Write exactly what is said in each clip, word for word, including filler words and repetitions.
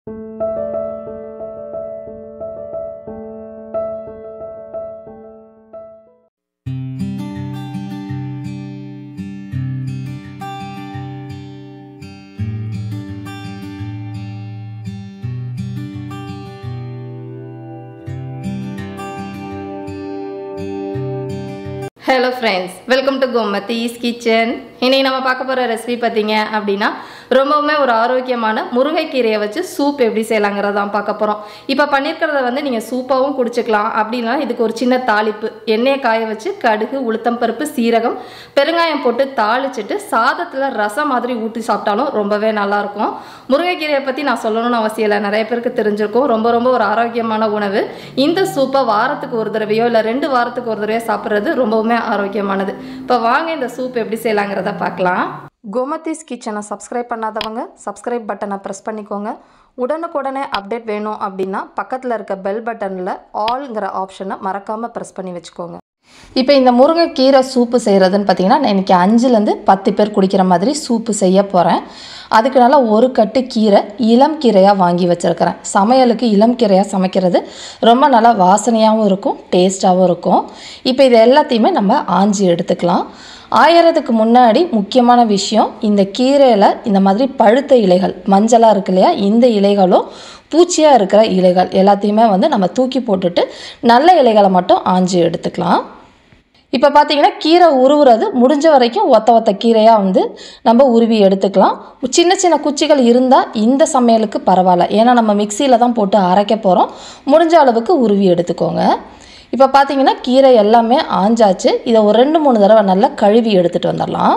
Hello friends, welcome to Gomathi's kitchen. இன்னைக்கு நம்ம பார்க்க போற ரெசிபி பாத்தீங்க அப்படினா ரொம்பவே ஒரு ஆரோக்கியமான முருங்கை கீரையை வச்சு சூப் எப்படி செய்யலாம்ங்கறத தான் பார்க்க போறோம். இப்போ பண்ணிருக்கிறத வந்து நீங்க சூப்பாவும் குடிச்சுக்கலாம். அப்படினா இதுக்கு ஒரு சின்ன தாளிப்பு, எண்ணெய் காய வச்சு கடுகு, உளுத்தம் பருப்பு, சீரகம், பெருங்காயம் போட்டு தாளிச்சிட்டு சாதத்துல ரசம் மாதிரி ஊத்தி சாப்பிட்டாலும் ரொம்பவே நல்லா இருக்கும். முருங்கை கீரையை பத்தி நான் சொல்லணும்னு அவசியம் இல்லை, நிறைய பேருக்கு தெரிஞ்சிருக்கும். ரொம்ப ரொம்ப ஒரு ஆரோக்கியமான உணவு. இந்த சூப்பை வாரத்துக்கு ஒரு தடவையோ இல்ல ரெண்டு வாரத்துக்கு ஒரு தடவையோ சாப்பிடுறது ரொம்பவே ஆரோக்கியமானது. இப்போ வாங்க இந்த சூப் எப்படி செய்யலாம்ங்கறத பார்க்கலாம். கோமதிஸ் கிச்சனை சப்ஸ்கிரைப் பண்ணாதவங்க சப்ஸ்கிரைப் பட்டனை ப்ரெஸ் பண்ணிக்கோங்க. உடனுக்குடனே அப்டேட் வேணும் அப்படின்னா பக்கத்தில் இருக்க பெல் பட்டனில் ஆல்ங்கிற ஆப்ஷனை மறக்காமல் ப்ரெஸ் பண்ணி வச்சுக்கோங்க. இப்போ இந்த முருங்கை கீரை சூப்பு செய்கிறதுன்னு பார்த்தீங்கன்னா நான் இன்றைக்கி அஞ்சுலேருந்து பத்து பேர் குடிக்கிற மாதிரி சூப்பு செய்ய போகிறேன். அதுக்கு நல்லா ஒரு கட்டு கீரை இளம் கீரையாக வாங்கி வச்சுருக்கிறேன். சமையலுக்கு இளம் கீரையாக சமைக்கிறது ரொம்ப நல்லா வாசனையாகவும் இருக்கும், டேஸ்ட்டாகவும் இருக்கும். இப்போ இது எல்லாத்தையுமே நம்ம ஆஞ்சி எடுத்துக்கலாம். ஆயிரத்துக்கு முன்னாடி முக்கியமான விஷயம், இந்த கீரையில் இந்த மாதிரி பழுத்த இலைகள் மஞ்சளாக இருக்கு இல்லையா, இந்த இலைகளும் பூச்சியாக இருக்கிற இலைகள் எல்லாத்தையுமே வந்து நம்ம தூக்கி போட்டுட்டு நல்ல இலைகளை மட்டும் ஆஞ்சி எடுத்துக்கலாம். இப்போ பார்த்தீங்கன்னா கீரை உருவுறது முடிஞ்ச வரைக்கும் ஒத்த ஒத்த கீரையாக வந்து நம்ம உருவி எடுத்துக்கலாம். சின்ன சின்ன குச்சிகள் இருந்தால் இந்த சமையலுக்கு பரவாயில்ல, ஏன்னா நம்ம மிக்சியில் தான் போட்டு அரைக்க போகிறோம். முடிஞ்ச அளவுக்கு உருவி எடுத்துக்கோங்க. இப்போ பார்த்தீங்கன்னா கீரை எல்லாமே ஆஞ்சாச்சு. இதை ஒரு ரெண்டு மூணு தடவை நல்லா கழுவி எடுத்துகிட்டு வந்துடலாம்.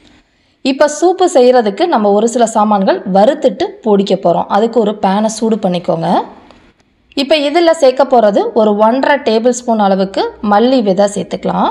இப்போ சூப்பு செய்கிறதுக்கு நம்ம ஒரு சில சாமான்கள் வறுத்துட்டு பொடிக்க போகிறோம். அதுக்கு ஒரு பேனை சூடு பண்ணிக்கோங்க. இப்போ இதில் சேர்க்க போகிறது ஒரு ஒன்றரை டேபிள் ஸ்பூன் அளவுக்கு மல்லி விதை சேர்த்துக்கலாம்.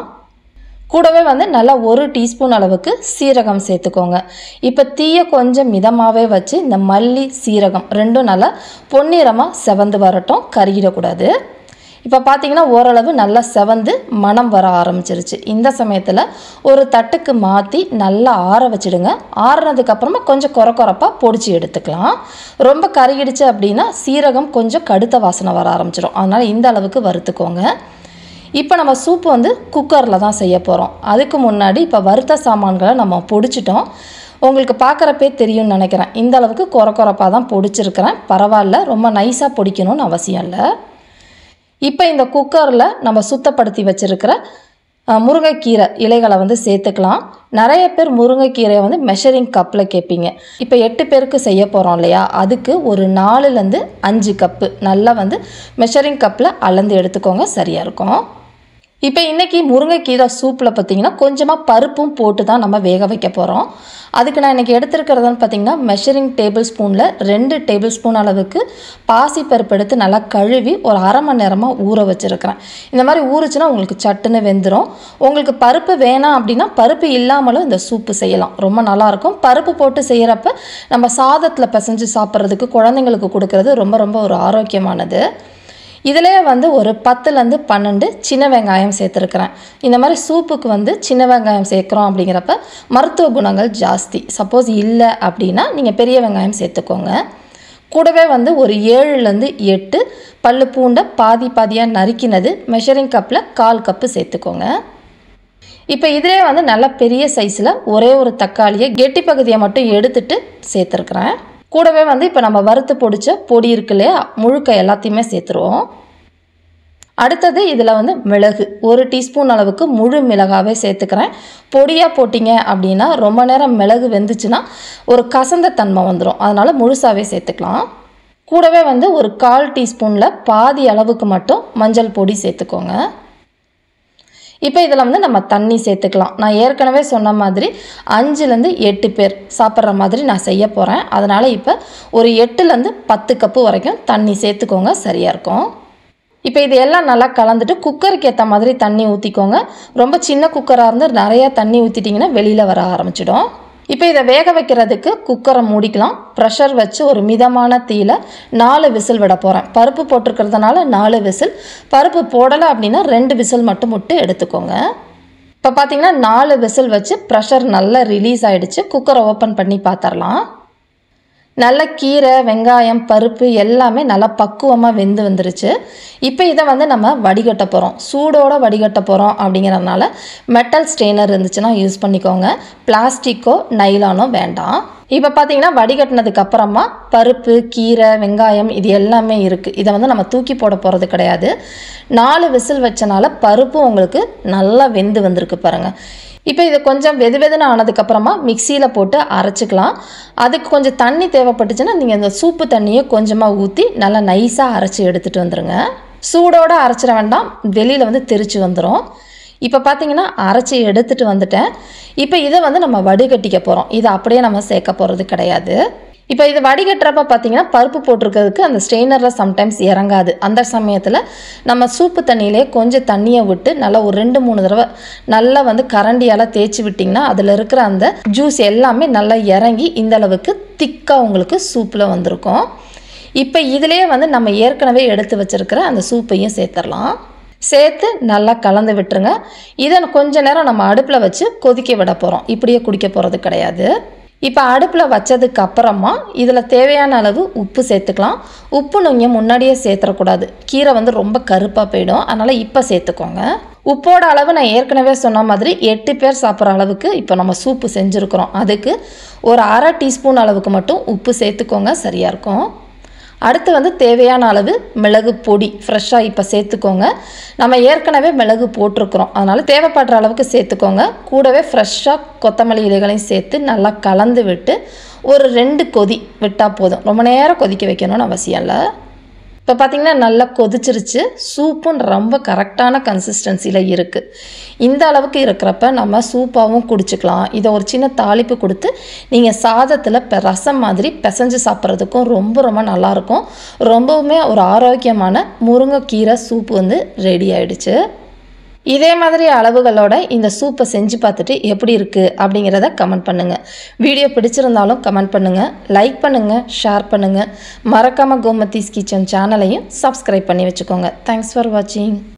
கூடவே வந்து நல்லா ஒரு டீஸ்பூன் அளவுக்கு சீரகம் சேர்த்துக்கோங்க. இப்போ தீயை கொஞ்சம் மிதமாகவே வச்சு இந்த மல்லி சீரகம் ரெண்டும் நல்லா பொன்னிறமாக செவந்து வரட்டும், கருகிடக்கூடாது. இப்போ பார்த்தீங்கன்னா ஓரளவு நல்லா செவந்து மணம் வர ஆரம்பிச்சிருச்சு. இந்த சமயத்தில் ஒரு தட்டுக்கு மாற்றி நல்லா ஆற வச்சுடுங்க. ஆறுனதுக்கப்புறமா கொஞ்சம் குறை குறைப்பாக பொடிச்சு எடுத்துக்கலாம். ரொம்ப கருகிடுச்சு அப்படின்னா சீரகம் கொஞ்சம் கடுத்த வாசனை வர ஆரம்பிச்சிடும். அதனால் இந்த அளவுக்கு வறுத்துக்கோங்க. இப்போ நம்ம சூப்பு வந்து குக்கரில் தான் செய்ய போகிறோம். அதுக்கு முன்னாடி இப்போ வறுத்த சாமான்களை நம்ம பொடிச்சிட்டோம். உங்களுக்கு பார்க்குறப்பே தெரியும்னு நினைக்கிறேன். இந்த அளவுக்கு குறை குறைப்பாக தான் பொடிச்சிருக்கிறேன். பரவாயில்ல, ரொம்ப நைஸாக பொடிக்கணும்னு அவசியம் இல்லை. இப்போ இந்த குக்கரில் நம்ம சுத்தப்படுத்தி வச்சுருக்கிற முருங்கைக்கீரை இலைகளை வந்து சேர்த்துக்கலாம். நிறைய பேர் முருங்கைக்கீரையை வந்து மெஷரிங் கப்பில் கேட்பீங்க. இப்போ எட்டு பேருக்கு செய்ய போகிறோம் இல்லையா, அதுக்கு ஒரு நாலுலேருந்து அஞ்சு கப்பு நல்லா வந்து மெஷரிங் கப்பில் அளந்து எடுத்துக்கோங்க, சரியாக இருக்கும். இப்போ இன்றைக்கி முருங்கைக்கீரை சூப்பில் பார்த்திங்கன்னா கொஞ்சமாக பருப்பும் போட்டு தான் நம்ம வேக வைக்க போகிறோம். அதுக்கு நான் இன்றைக்கி எடுத்துருக்கிறதுன்னு பார்த்திங்கன்னா மெஷரிங் டேபிள் ஸ்பூனில் ரெண்டு டேபிள் ஸ்பூன் அளவுக்கு பாசி பருப்பு எடுத்து நல்லா கழுவி ஒரு அரை மணி நேரமாக ஊற வச்சுருக்கிறேன். இந்த மாதிரி ஊறுச்சுன்னா உங்களுக்கு சட்டுன்னு வெந்துடும். உங்களுக்கு பருப்பு வேணாம் அப்படின்னா பருப்பு இல்லாமலும் இந்த சூப்பு செய்யலாம், ரொம்ப நல்லாயிருக்கும். பருப்பு போட்டு செய்கிறப்ப நம்ம சாதத்தில் பிசைஞ்சு சாப்பிட்றதுக்கு குழந்தைங்களுக்கு கொடுக்கறது ரொம்ப ரொம்ப ஒரு ஆரோக்கியமானது. இதிலே வந்து ஒரு பத்துலேருந்து பன்னெண்டு சின்ன வெங்காயம் சேர்த்துருக்குறேன். இந்த மாதிரி சூப்புக்கு வந்து சின்ன வெங்காயம் சேர்க்குறோம் அப்படிங்கிறப்ப மருத்துவ குணங்கள் ஜாஸ்தி. சப்போஸ் இல்லை அப்படின்னா நீங்கள் பெரிய வெங்காயம் சேர்த்துக்கோங்க. கூடவே வந்து ஒரு ஏழுலேருந்து எட்டு பல்லு பூண்டை பாதி பாதியாக நறுக்கினது மெஷரிங் கப்பில் கால் கப்பு சேர்த்துக்கோங்க. இப்போ இதிலே வந்து நல்ல பெரிய சைஸில் ஒரே ஒரு தக்காளியை கெட்டி பகுதியை மட்டும் எடுத்துட்டு சேர்த்துருக்குறேன். கூடவே வந்து இப்போ நம்ம வறுத்து பொடிச்ச பொடி இருக்கு இல்லையா, முழுக்க எல்லாத்தையுமே சேர்த்துருவோம். அடுத்தது இதில் வந்து மிளகு ஒரு டீஸ்பூன் அளவுக்கு முழு மிளகாவே சேர்த்துக்கிறேன். பொடியாக போட்டிங்க அப்படின்னா ரொம்ப நேரம் மிளகு வெந்துச்சுன்னா ஒரு கசந்த தன்மை வந்துடும், அதனால் முழுசாகவே சேர்த்துக்கலாம். கூடவே வந்து ஒரு கால் டீஸ்பூனில் பாதி அளவுக்கு மட்டும் மஞ்சள் பொடி சேர்த்துக்கோங்க. இப்போ இதில் வந்து நம்ம தண்ணி சேர்த்துக்கலாம். நான் ஏற்கனவே சொன்ன மாதிரி அஞ்சுலேருந்து எட்டு பேர் சாப்பிட்ற மாதிரி நான் செய்ய போகிறேன். அதனால் இப்போ ஒரு எட்டுலேருந்து பத்து கப்பு வரைக்கும் தண்ணி சேர்த்துக்கோங்க, சரியாக இருக்கும். இப்போ இது எல்லாம் நல்லா கலந்துட்டு குக்கருக்கு ஏற்ற மாதிரி தண்ணி ஊற்றிக்கோங்க. ரொம்ப சின்ன குக்கராக இருந்து நிறையா தண்ணி ஊற்றிட்டிங்கன்னா வெளியில் வர ஆரம்பிச்சிடும். இப்போ இதை வேக வைக்கிறதுக்கு குக்கரை மூடிக்கலாம். ப்ரெஷர் வச்சு ஒரு மிதமான தீயில் நாலு விசில் விட போகிறேன். பருப்பு போட்டிருக்கிறதுனால நாலு விசில், பருப்பு போடலை அப்படின்னா ரெண்டு விசில் மட்டும் விட்டு எடுத்துக்கோங்க. இப்போ பார்த்தீங்கன்னா நாலு விசில் வச்சு ப்ரெஷர் நல்லா ரிலீஸ் ஆகிடுச்சு. குக்கரை ஓப்பன் பண்ணி பார்த்துடலாம். நல்ல கீரை வெங்காயம் பருப்பு எல்லாமே நல்லா பக்குவமாக வெந்து வந்துருச்சு. இப்போ இதை வந்து நம்ம வடிகட்ட போகிறோம். சூடோட வடிகட்ட போகிறோம் அப்படிங்கிறதுனால மெட்டல் ஸ்ட்ரெயினர் இருந்துச்சுன்னா யூஸ் பண்ணிக்கோங்க. பிளாஸ்டிக்கோ நைலானோ வேண்டாம். இப்போ பார்த்தீங்கன்னா வடிகட்டினதுக்கு அப்புறமா பருப்பு கீரை வெங்காயம் இது எல்லாமே இருக்குது. இதை வந்து நம்ம தூக்கி போட போகிறது கிடையாது. நாலு விசில் வச்சனால பருப்பு உங்களுக்கு நல்லா வெந்து வந்திருக்கு பாருங்கள். இப்போ இதை கொஞ்சம் வெது வெதுன்னு ஆனதுக்கப்புறமா மிக்சியில் போட்டு அரைச்சிக்கலாம். அதுக்கு கொஞ்சம் தண்ணி தேவைப்பட்டுச்சுன்னா நீங்கள் இந்த சூப்பு தண்ணியை கொஞ்சமாக ஊற்றி நல்லா நைஸாக அரைச்சி எடுத்துகிட்டு வந்துடுங்க. சூடோடு அரைச்சிட வேண்டாம், வெளியில் வந்து தெரிச்சு வந்துடும். இப்போ பார்த்தீங்கன்னா அரைச்சி எடுத்துகிட்டு வந்துட்டேன். இப்போ இதை வந்து நம்ம வடிகட்டிக்க போகிறோம். இதை அப்படியே நம்ம சேர்க்க போகிறது கிடையாது. இப்போ இது வடிகட்டுறப்ப பார்த்தீங்கன்னா பருப்பு போட்டிருக்கிறதுக்கு அந்த ஸ்ட்ரெயினரில் சம்டைம்ஸ் இறங்காது. அந்த சமயத்தில் நம்ம சூப்பு தண்ணியிலே கொஞ்சம் தண்ணியை விட்டு நல்லா ஒரு ரெண்டு மூணு தடவை நல்லா வந்து கரண்டியால் தேய்ச்சி விட்டிங்கன்னா அதில் இருக்கிற அந்த ஜூஸ் எல்லாமே நல்லா இறங்கி இந்த அளவுக்கு திக்காக உங்களுக்கு சூப்பில் வந்திருக்கும். இப்போ இதிலே வந்து நம்ம ஏற்கனவே எடுத்து வச்சுருக்கிற அந்த சூப்பையும் சேர்த்துடலாம். சேர்த்து நல்லா கலந்து விட்டுருங்க. இதை கொஞ்ச நேரம் நம்ம அடுப்பில் வச்சு கொதிக்க விட போகிறோம். இப்படியே குடிக்க போகிறது கிடையாது. இப்போ அடுப்பில் வச்சதுக்கு அப்புறமா இதில் தேவையான அளவு உப்பு சேர்த்துக்கலாம். உப்பு நீங்கள் முன்னாடியே சேர்த்துடக்கூடாது, கீரை வந்து ரொம்ப கருப்பாக போயிடும். அதனால் இப்போ சேர்த்துக்கோங்க. உப்போட அளவு நான் ஏற்கனவே சொன்ன மாதிரி எட்டு பேர் சாப்பிட்ற அளவுக்கு இப்போ நம்ம சூப்பு செஞ்சுருக்குறோம். அதுக்கு ஒரு அரை டீஸ்பூன் அளவுக்கு மட்டும் உப்பு சேர்த்துக்கோங்க, சரியாக இருக்கும். அடுத்து வந்து தேவையான அளவு மிளகு பொடி ஃப்ரெஷ்ஷாக இப்போ சேர்த்துக்கோங்க. நம்ம ஏற்கனவே மிளகு போட்டிருக்கிறோம், அதனால் தேவைப்படுற அளவுக்கு சேர்த்துக்கோங்க. கூடவே ஃப்ரெஷ்ஷாக கொத்தமல்லி இலைகளையும் சேர்த்து நல்லா கலந்து விட்டு ஒரு ரெண்டு கொதி விட்டால் போதும். ரொம்ப நேரம் கொதிக்க வைக்கணும்னு அவசியம் இல்லை. இப்போ பார்த்திங்கன்னா நல்லா கொதிச்சிருச்சு. சூப்பும் ரொம்ப கரெக்டான கன்சிஸ்டன்சியில் இருக்குது. இந்த அளவுக்கு இருக்கிறப்ப நம்ம சூப்பாகவும் குடிச்சிக்கலாம். இதை ஒரு சின்ன தாளிப்பு கொடுத்து நீங்கள் சாதத்தில் இப்போ ரசம் மாதிரி பிசைஞ்சு சாப்பிட்றதுக்கும் ரொம்ப ரொம்ப நல்லாயிருக்கும். ரொம்பவுமே ஒரு ஆரோக்கியமான முருங்கைக்கீரை சூப்பு வந்து ரெடி ஆகிடுச்சு. இதே மாதிரி அளவுகளோட இந்த சூப்பை செஞ்சு பார்த்துட்டு எப்படி இருக்குது அப்படிங்கிறத கமெண்ட் பண்ணுங்கள். வீடியோ பிடிச்சிருந்தாலும் கமெண்ட் பண்ணுங்கள், லைக் பண்ணுங்கள், ஷேர் பண்ணுங்கள். மறக்காமல் கோமதிஸ் கிச்சன் சேனலையும் சப்ஸ்கிரைப் பண்ணி வச்சுக்கோங்க. தேங்க்ஸ் ஃபார் வாட்சிங்.